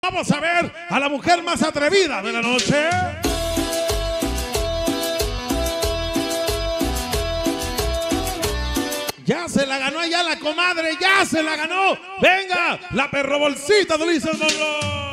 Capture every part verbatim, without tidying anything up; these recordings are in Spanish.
Vamos a ver a la mujer más atrevida de la noche. Ya se la ganó allá la comadre, ya se la ganó. Venga, la perro bolsita de Ulises Monroy.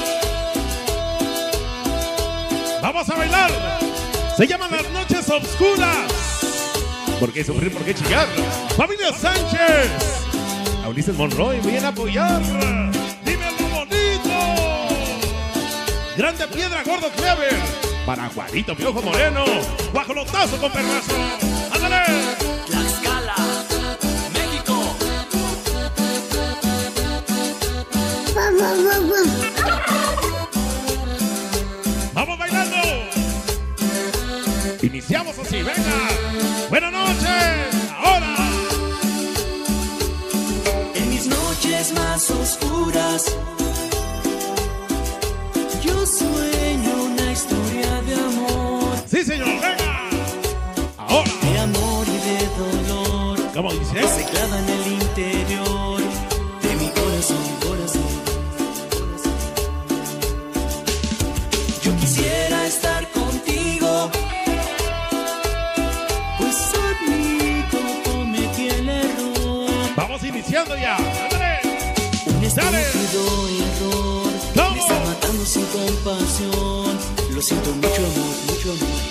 Vamos a bailar. Se llaman Las Noches Obscuras. ¿Por qué sufrir? ¿Por qué chillar? Familia Sánchez. A Ulises Monroy viene a apoyar. Dime lo bonito. Grande Piedra, Gordo Clever. Para Juanito Piojo Moreno. Guajolotazo con perrazo. ¡Ándale! Tlaxcala, México. Vamos bailando. Iniciamos así, venga. Buenas noches. Ahora. En mis noches más oscuras yo sueño una historia de amor. Sí, señor, venga. Ahora. De amor y de dolor. ¿Cómo dice? Que se clava en el interior de mi corazón, corazón, corazón. Yo quisiera estar contigo, pues solito cometí el error. Vamos iniciando ya. ¡Ándale! Un ¡Dale! estúpido error. ¿Cómo? Me está matando sin compasión. Lo siento, mucho amor, mucho amor.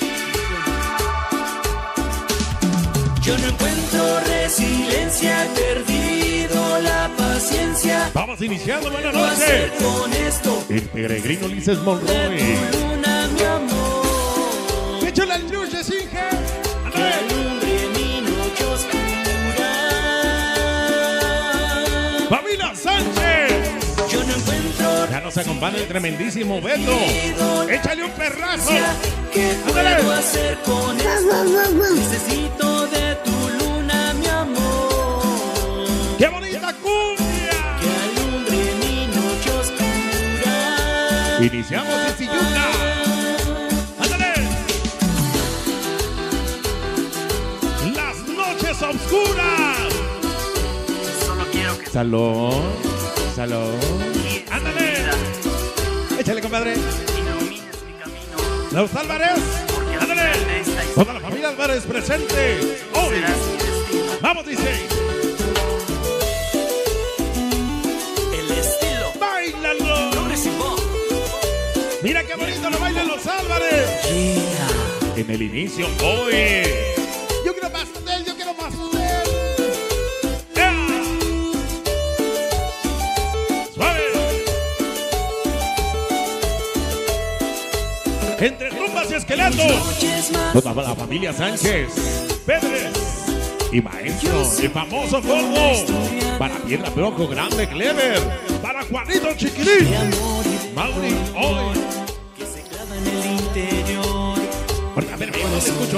Yo no encuentro resiliencia, he perdido la paciencia. Vamos iniciando, buenas ¿Qué puedo hacer noches. con esto? El peregrino Ulises De Monroy. tu luna, mi amor. Échale al luche, Inge. Que ¡Ándale! alumbre mi noche oscura. Familia Sánchez. Yo no encuentro Ya nos acompaña el tremendísimo Beto. Échale un perrazo. ¿Qué ¡Ándale! puedo hacer con esto? Necesito de tu luna, mi amor. ¡Qué bonita cumbia! Que alumbre mi noche oscura. Iniciamos el Siyuca. ¡Ándale! Las noches oscuras. Solo quiero que Salón. Salón. ¡Ándale! Échale, compadre. ilumines mi camino, Los Álvarez. porque al ¡Ándale! final de esta historia Toda la familia Álvarez presente. Hoy. serás mi destino. Vamos, dice. El estilo ¡Báilalo! progresivo. Mira qué bonito lo bailan los Álvarez. Yeah. En el inicio, hoy. Yo quiero pastel, yo quiero pastel. ¡Ea! Suave. Entre tumbas y esqueletos. Noches más Toda la familia Sánchez, Pérez y Maestro, el famoso Gordo. Para Piedra Piojo Grande Clever. Para Juanito Chiquirín. de amor y de Mauri, dolor hoy. que se clava en el interior. Porque a ver, amigo, no te escucho.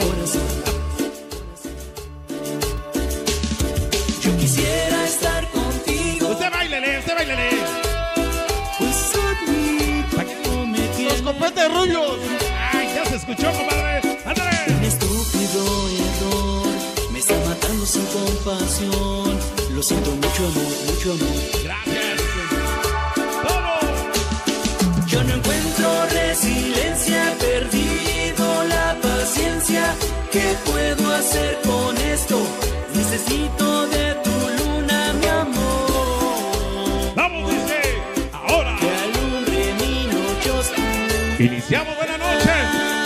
Yo quisiera estar contigo. Usted bailele, usted bailele. Pues solito cometí Los el copetes rullos. Ay, ya se escuchó, compadre. Ándale. Un estúpido error. Me está matando sin compasión. Lo siento, mucho amor, mucho amor. Gracias. Todo. Yo no encuentro resiliencia, he perdido la paciencia. ¿Qué puedo hacer con esto? Necesito de tu luna, mi amor. Vamos, dice. Ahora. Que alumbre mi noche oscura. Iniciamos, buenas noches.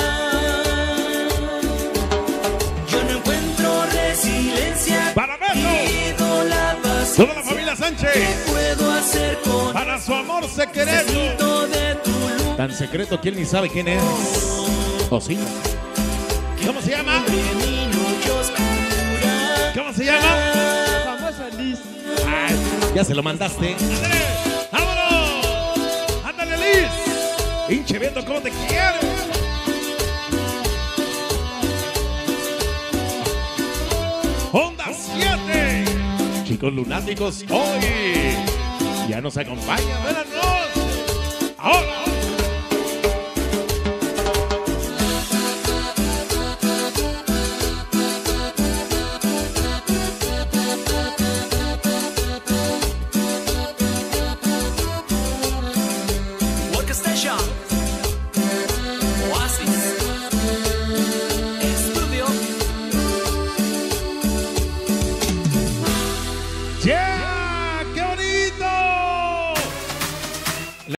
Yo no encuentro resiliencia, Para Beto. perdido la paciencia. Toda la familia Sánchez. ¿Qué puedo hacer con Para su amor secreto. necesito de tu luna? Tan secreto que él ni sabe quién es. ¿O sí? ¿Cómo se llama? Mi noche oscura. ¿Cómo se llama? Famosa Liz. Ay, ya se lo mandaste. ¡Ándale! ¡Vámonos! ¡Ándale, Liz! ¡Hinche viendo cómo te quiero! ¡Honda siete! Chicos lunáticos, hoy ya nos acompaña. ¡Buenas noches! ¡Ahora! Yeah.